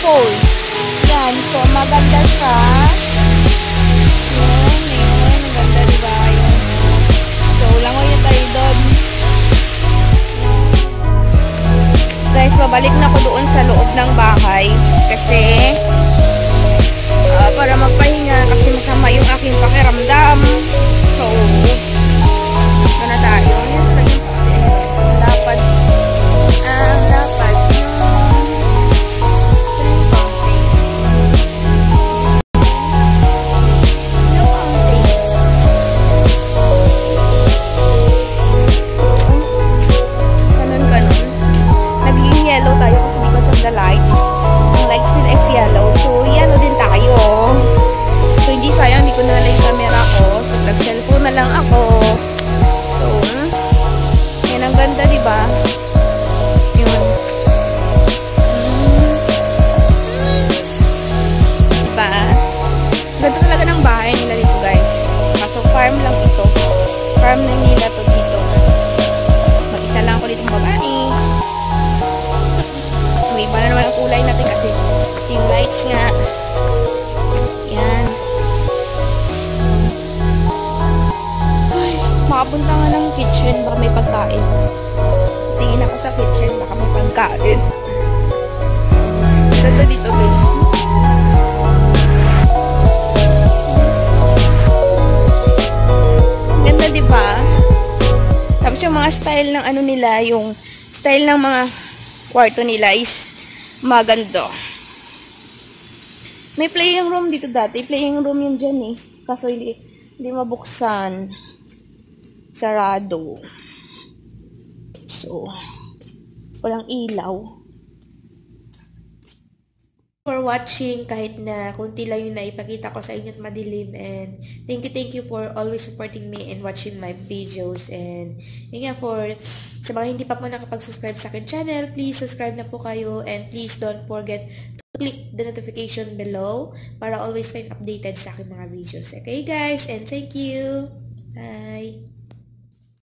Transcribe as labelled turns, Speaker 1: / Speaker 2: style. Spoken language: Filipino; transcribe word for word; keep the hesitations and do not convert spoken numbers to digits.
Speaker 1: fold. Yan. So, maganda siya. Yun, yun. Ang ganda, diba? Yun. So, langoy na tayo doon. Guys, babalik na ako doon sa loob ng bahay. Kasi, uh, para magpahinga. Kasi masama yung aking pakiramdam. So, ito na tayo. Yan talaga yung dapat. Ang uh, dapat. Yellow tayo kasi because of the lights. Ang lights nila is yellow. So, yellow din tayo. So, hindi sayang. Hindi ko na lang yung camera ko. So, nag-cellphone na lang ako. So, yan ang ganda, diba? Yun. Diba? Ganda talaga ng bahay nila dito, guys. Kaso, farm lang ito. Farm na nila to dito. Mag-isa lang ako dito babae. Iba na naman ang kulay natin kasi yung lights nga. Yan. Ay, makapunta nga ng kitchen. Baka may pagkain. Tingin ako sa kitchen. Baka may pagkain. Ganda dito, guys. Ganda, diba? Tapos yung mga style ng ano nila, yung style ng mga kwarto nila is maganda. May playing room dito dati. Playing room yun dyan eh. Kaso hindi, hindi mabuksan. Sarado. So, walang ilaw. For watching, kahit na kunti lang yung naipakita ko sa inyo at madilim, and thank you, thank you for always supporting me and watching my videos. And yun nga, for sa mga hindi pa po nakapag-subscribe sa akin channel, please subscribe na po kayo, and please don't forget to click the notification below para always kayong updated sa aking mga videos. Okay guys, and thank you. Bye!